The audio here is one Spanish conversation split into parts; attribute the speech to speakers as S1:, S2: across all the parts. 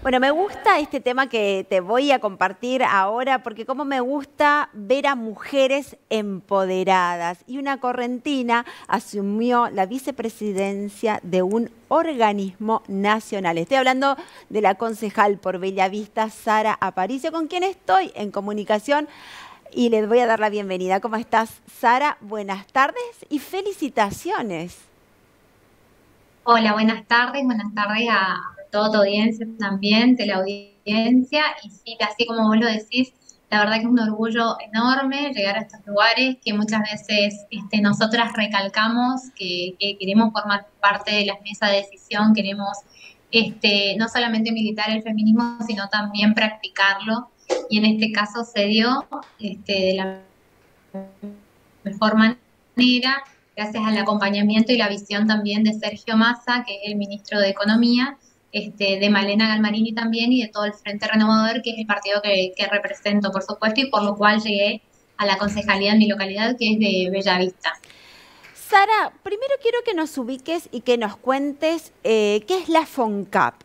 S1: Bueno, me gusta este tema que te voy a compartir ahora, porque como me gusta ver a mujeres empoderadas. Y una correntina asumió la vicepresidencia de un organismo nacional. Estoy hablando de la concejal por Bellavista, Sara Aparicio, con quien estoy en comunicación y les voy a dar la bienvenida. ¿Cómo estás, Sara? Buenas tardes y felicitaciones.
S2: Hola, buenas tardes a toda tu audiencia también, de la audiencia. Y sí, así como vos lo decís, la verdad que es un orgullo enorme llegar a estos lugares que muchas veces nosotras recalcamos que queremos formar parte de las mesas de decisión, queremos no solamente militar el feminismo, sino también practicarlo. Y en este caso se dio de la mejor manera, gracias al acompañamiento y la visión también de Sergio Massa, que es el ministro de Economía, de Malena Galmarini también y de todo el Frente Renovador, que es el partido que represento, por supuesto, y por lo cual llegué a la concejalía en mi localidad, que es de Bellavista.
S1: Sara, primero quiero que nos ubiques y que nos cuentes qué es la FONCAP.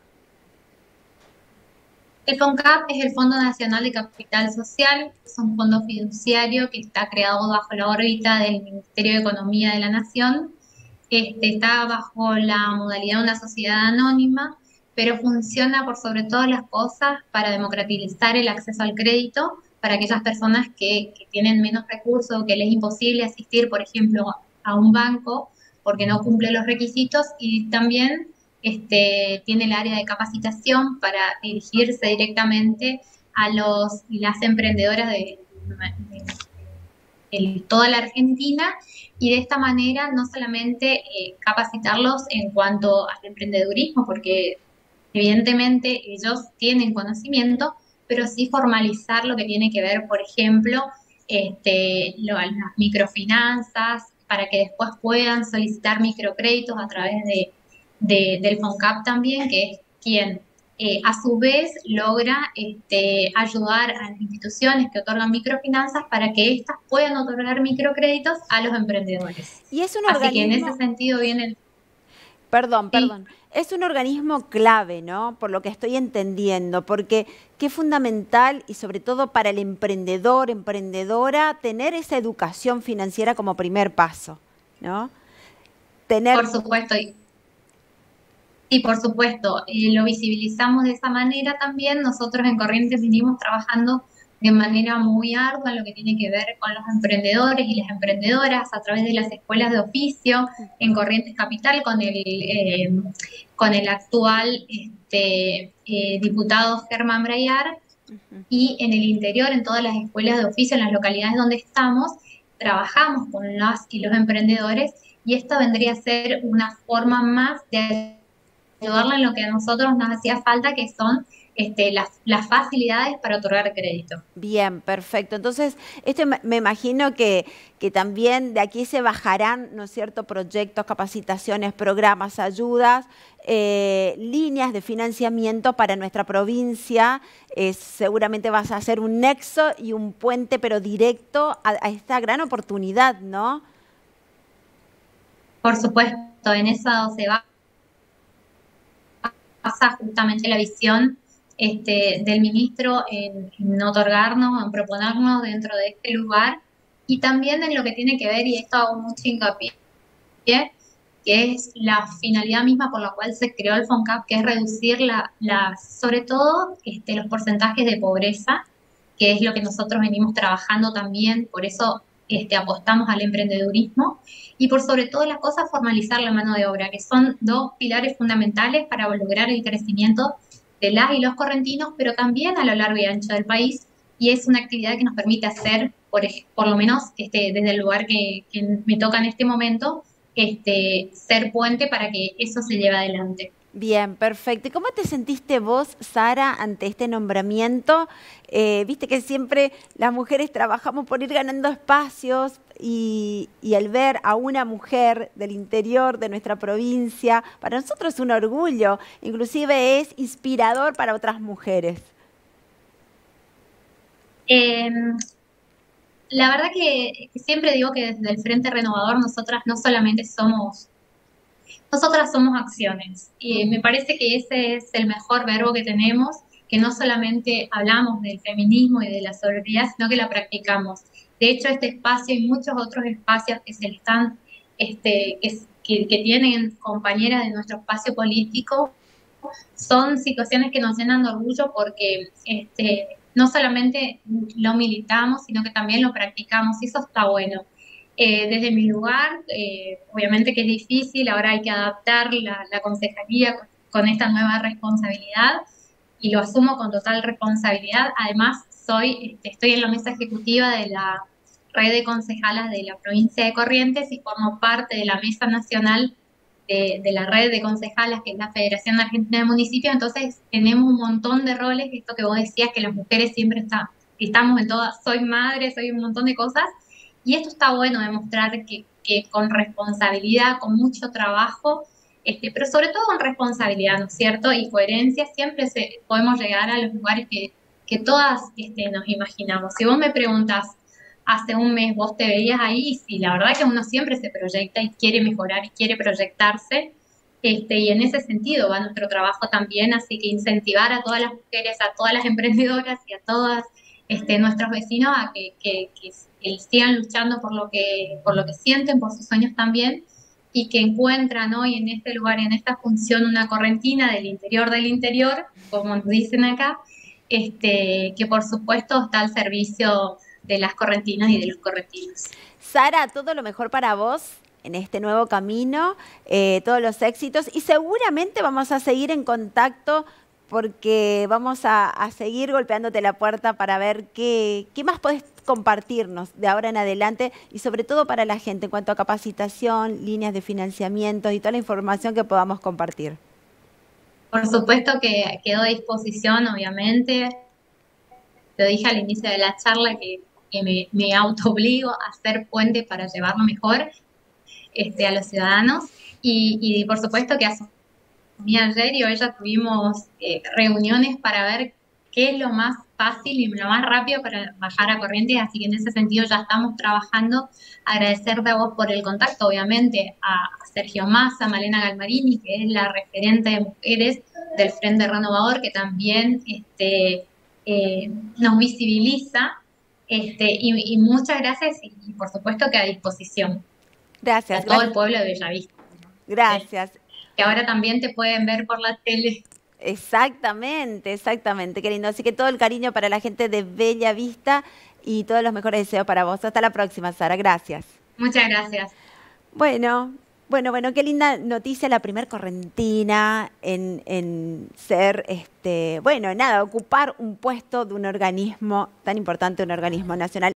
S2: El FONCAP es el Fondo Nacional de Capital Social, es un fondo fiduciario que está creado bajo la órbita del Ministerio de Economía de la Nación. Está bajo la modalidad de una sociedad anónima, pero funciona por sobre todas las cosas para democratizar el acceso al crédito para aquellas personas que tienen menos recursos o que les es imposible asistir, por ejemplo, a un banco porque no cumple los requisitos, y también tiene el área de capacitación para dirigirse directamente a los y las emprendedoras de toda la Argentina, y de esta manera no solamente capacitarlos en cuanto al emprendedurismo, porque evidentemente ellos tienen conocimiento, pero sí formalizar lo que tiene que ver, por ejemplo, las microfinanzas, para que después puedan solicitar microcréditos a través del FONCAP también, que es quien a su vez logra ayudar a las instituciones que otorgan microfinanzas para que éstas puedan otorgar microcréditos a los emprendedores.
S1: Y es un
S2: Así que en ese
S1: organismo,
S2: sentido viene,
S1: perdón,
S2: sí.
S1: es un organismo clave, ¿no? Por lo que estoy entendiendo, porque qué fundamental y sobre todo para el emprendedor, emprendedora, tener esa educación financiera como primer paso, ¿no? Tener,
S2: Por supuesto, y por supuesto, lo visibilizamos de esa manera también. Nosotros en Corrientes venimos trabajando de manera muy ardua en lo que tiene que ver con los emprendedores y las emprendedoras a través de las escuelas de oficio en Corrientes Capital con el actual diputado Germán Brayar, y en el interior, en todas las escuelas de oficio, en las localidades donde estamos, trabajamos con las y los emprendedores, y esta vendría a ser una forma más de ayudarla en lo que a nosotros nos hacía falta, que son las facilidades para otorgar crédito.
S1: bien, perfecto. Entonces, esto me imagino que también de aquí se bajarán, ¿no es cierto?, proyectos, capacitaciones, programas, ayudas, líneas de financiamiento para nuestra provincia. Seguramente vas a hacer un nexo y un puente, pero directo a esta gran oportunidad, ¿no?
S2: Por supuesto, en eso se basa justamente la visión del ministro en otorgarnos, en proponernos dentro de este lugar, y también en lo que tiene que ver, y esto hago mucho hincapié, que es la finalidad misma por la cual se creó el FONCAP, que es reducir sobre todo los porcentajes de pobreza, que es lo que nosotros venimos trabajando también. Por eso apostamos al emprendedurismo, y por sobre todas las cosas formalizar la mano de obra, que son dos pilares fundamentales para lograr el crecimiento de las y los correntinos, pero también a lo largo y ancho del país. Y es una actividad que nos permite hacer, por lo menos desde el lugar que me toca en este momento, ser puente para que eso se lleve adelante.
S1: Bien, perfecto. ¿Y cómo te sentiste vos, Sara, ante este nombramiento? Viste que siempre las mujeres trabajamos por ir ganando espacios y al ver a una mujer del interior de nuestra provincia, para nosotros es un orgullo, inclusive es inspirador para otras mujeres.
S2: Eh, la verdad que siempre digo que desde el Frente Renovador nosotras no solamente somos Nosotras somos acciones y me parece que ese es el mejor verbo que tenemos, que no solamente hablamos del feminismo y de la sororidad, sino que la practicamos. De hecho, este espacio y muchos otros espacios que se le están, que tienen compañeras de nuestro espacio político, son situaciones que nos llenan de orgullo porque no solamente lo militamos, sino que también lo practicamos y eso está bueno. Desde mi lugar, obviamente que es difícil, ahora hay que adaptar la concejalía con esta nueva responsabilidad y lo asumo con total responsabilidad. Además, estoy en la mesa ejecutiva de la red de concejalas de la provincia de Corrientes y formo parte de la mesa nacional de la red de concejalas, que es la Federación Argentina de Municipios. Entonces, tenemos un montón de roles, esto que vos decías, que las mujeres siempre estamos en todas, soy madre, soy un montón de cosas, y esto está bueno demostrar que con responsabilidad, con mucho trabajo, pero sobre todo con responsabilidad, ¿no es cierto? Y coherencia, siempre podemos llegar a los lugares que todas nos imaginamos. Si vos me preguntas, hace un mes vos te veías ahí, y sí, la verdad que uno siempre se proyecta y quiere mejorar y quiere proyectarse, y en ese sentido va nuestro trabajo también, así que incentivar a todas las mujeres, a todas las emprendedoras y a todas nuestros vecinos a que sigan luchando por lo que sienten, por sus sueños también, y que encuentran hoy en este lugar, en esta función, una correntina del interior, como nos dicen acá, que por supuesto está al servicio de las correntinas y de los correntinos.
S1: Sara, todo lo mejor para vos en este nuevo camino, todos los éxitos y seguramente vamos a seguir en contacto porque vamos a seguir golpeándote la puerta para ver qué más podés compartirnos de ahora en adelante y sobre todo para la gente en cuanto a capacitación, líneas de financiamiento y toda la información que podamos compartir.
S2: Por supuesto que quedo a disposición, obviamente. Lo dije al inicio de la charla que me autoobligo a ser puente para llevarlo mejor a los ciudadanos. Y por supuesto que asumí ayer y hoy ya tuvimos reuniones para ver qué es lo más fácil y lo más rápido para bajar a Corrientes, así que en ese sentido ya estamos trabajando. Agradecerte a vos por el contacto, obviamente, a Sergio Massa, a Malena Galmarini, que es la referente de mujeres del Frente Renovador, que también nos visibiliza, y muchas gracias y por supuesto que a disposición
S1: Gracias.
S2: a todo el pueblo de Bellavista.
S1: Gracias.
S2: Que ahora también te pueden ver por la tele.
S1: Exactamente, exactamente, qué lindo. Así que todo el cariño para la gente de Bella Vista y todos los mejores deseos para vos. Hasta la próxima, Sara. Gracias.
S2: Muchas gracias.
S1: Bueno, qué linda noticia la primer correntina en ser, ocupar un puesto de un organismo tan importante, un organismo nacional.